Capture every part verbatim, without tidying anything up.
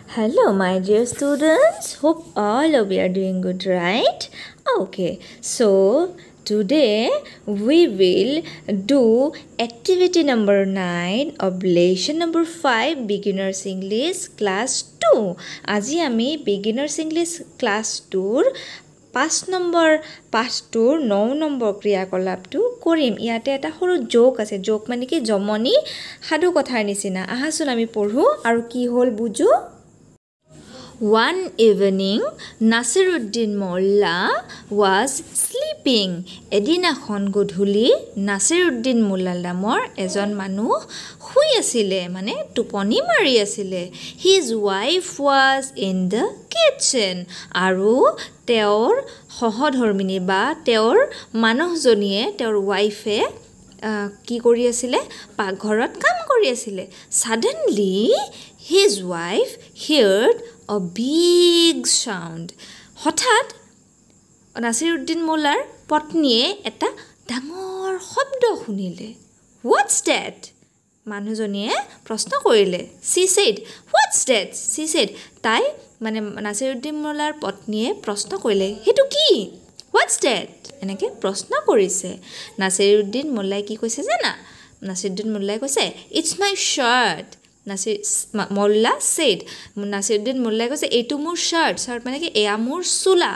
Hello, my dear students. Hope all of you are doing good, right? Okay, so today we will do activity number nine of lesson number five, Beginners English Class two. Aji ami Beginners English Class two পাঁচ number পাঠটোৰ ন number ক্ৰিয়াকলাপটো কৰিম। ইয়াতে এটা সৰু জোক আছে। জোক মানে কি জমনি সাধু কথাৰ নিচিনা। আহাচোন আমি পঢ়ো আৰু কি হ'ল বুজো। One evening, Nasiruddin Molla was sleeping. এদিনাখন গধূলি নাছিৰুদ্দিন মোল্লা নামৰ এজন মানুহ শুই আছিলে, মানে টোপনি মাৰি আছিলে। His wife was in the kitchen. আৰু তেওঁৰ সহধৰ্মিনী বা তেওঁৰ মানুহজনীয়ে, তেওঁৰ ৱাইফে কি কৰি আছিলে? পাকঘৰত কাম কৰি আছিলে। Suddenly, his wife heard a big sound. হঠাৎ নাছিৰুদ্দিন মোল্লাৰ পত্নীয়ে এটা ডাঙৰ শব্দ শুনিলে। What's that? মানুহজনীয়ে প্ৰশ্ন কৰিলে। She said, What's that? She said, তাই মানে নাছিৰুদ্দিন মোল্লাৰ পত্নীয়ে প্ৰশ্ন কৰিলে, সেইটো কি? What's that? এনেকৈ প্ৰশ্ন কৰিছে। নাছিৰুদ্দিন মোল্লাই কি কৈছে জানা? নাছিৰুদ্দিন মোল্লাই কৈছে, It's my shirt. Nasir Mollah said, Naseeruddin মোল্লাই কৈছে, এইটো মোৰ শাৰ্ট। শাৰ্ট মানে কি? এয়া মোৰ চোলা।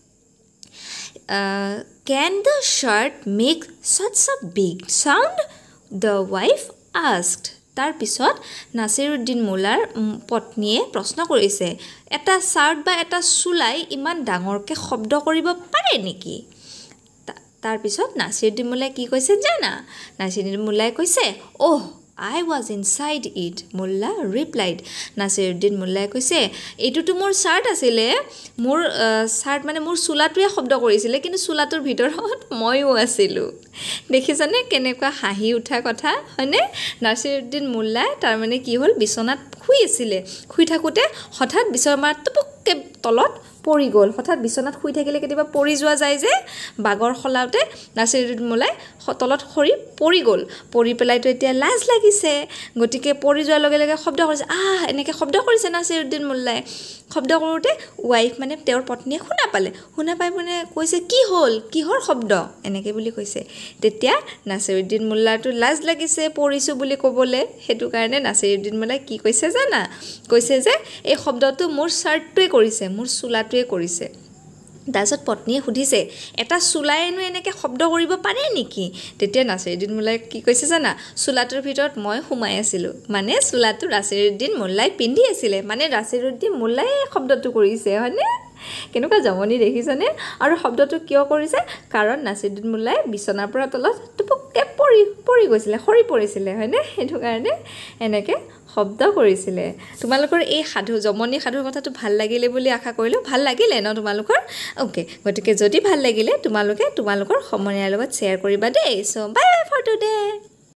Uh, can the shirt make such a big sound? The wife asked. তাৰ পিছত নাছিৰুদ্দিন মোল্লাৰ পত্নীয়ে প্ৰশ্ন কৰিছে, এটা শাৰ্ট বা এটা চোলাই ইমান ডাঙৰকৈ শব্দ কৰিব পাৰে নেকি? তাৰ পিছত নাছিৰুদ্দিন মোল্লাই কি কৈছে জানা? নাছিৰুদ্দিন মোল্লাই কৈছে, অহ, I was inside it. Molla replied. Naseeruddin মোল্লাই কৈছে, এইটোতো মোৰ শাৰ্ট আছিলে, মোৰ শাৰ্ট মানে মোৰ চোলাটোৱে শব্দ কৰিছিলে, কিন্তু চোলাটোৰ ভিতৰত ময়ো আছিলোঁ। দেখিছানে কেনেকুৱা হাঁহি উঠা কথা, হয়নে? নাছিৰুদ্দিন মোল্লাই তাৰমানে কি হ'ল, বিচনাত শুই আছিলে। শুই থাকোঁতে হঠাৎ বিচনাৰ টুপুককৈ তলত পৰি গ'ল। হঠাৎ বিচনাত শুই থাকিলে কেতিয়াবা পৰি যোৱা যায় যে, বাগৰ সলাওঁতে নাছিৰুদ্দিন মোল্লাই তলত সৰি পৰি গ'ল। পৰি পেলাইতো এতিয়া লাজ লাগিছে, গতিকে পৰি যোৱাৰ লগে লগে শব্দ কৰিছে, আহ, এনেকৈ শব্দ কৰিছে নাছিৰুদ্দিন মোল্লাই। শব্দ কৰোঁতে ৱাইফ মানে তেওঁৰ পত্নীয়ে শুনা পালে। শুনা পাই মানে কৈছে, কি হ'ল, কিহৰ শব্দ? এনেকৈ বুলি কৈছে। তেতিয়া নাছিৰুদ্দিন মোল্লাৰটো লাজ লাগিছে পৰিছোঁ বুলি ক'বলৈ, সেইটো কাৰণে নাছিৰুদ্দিন মোল্লাই কি কৈছে জানা? কৈছে যে এই শব্দটো মোৰ শাৰ্টটোৱে কৰিছে, মোৰ চোলাটোৱে কৰিছে। তাৰপিছত পত্নীয়ে সুধিছে, এটা চোলাইনো এনেকৈ শব্দ কৰিব পাৰে নেকি? তেতিয়া নাছিৰুদ্দিন মোল্লাই কি কৈছে জানা? চোলাটোৰ ভিতৰত মই সোমাই আছিলোঁ। মানে চোলাটো নাছিৰুদ্দিন মোল্লাই পিন্ধি আছিলে, মানে নাছিৰুদ্দিন মোল্লাই শব্দটো কৰিছে, হয়নে? কেনেকুৱা জমনি দেখিছানে? আৰু শব্দটো কিয় কৰিছে? কাৰণ নাছিৰুদ্দিন মোল্লাই বিচনাৰ পৰা তলত টুপুককৈ পৰি পৰি গৈছিলে, সৰি পৰিছিলে, হয়নে? সেইটো কাৰণে এনেকৈ শব্দ কৰিছিলে। তোমালোকৰ এই সাধু জমনি সাধুৰ কথাটো ভাল লাগিলে বুলি আশা কৰিলোঁ। ভাল লাগিলে ন তোমালোকৰ? অ'কে, গতিকে যদি ভাল লাগিলে তোমালোকে তোমালোকৰ সমনীয়াৰ লগত শ্বেয়াৰ কৰিবা দেই। So' bye bye for today.